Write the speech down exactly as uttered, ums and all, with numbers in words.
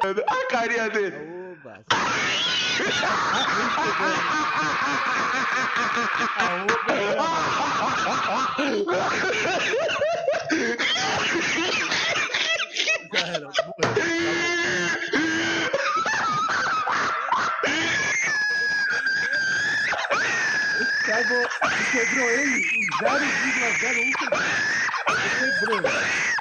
A carinha dele. Oba. Quebrou ele em zero vírgula zero um. Quebrou.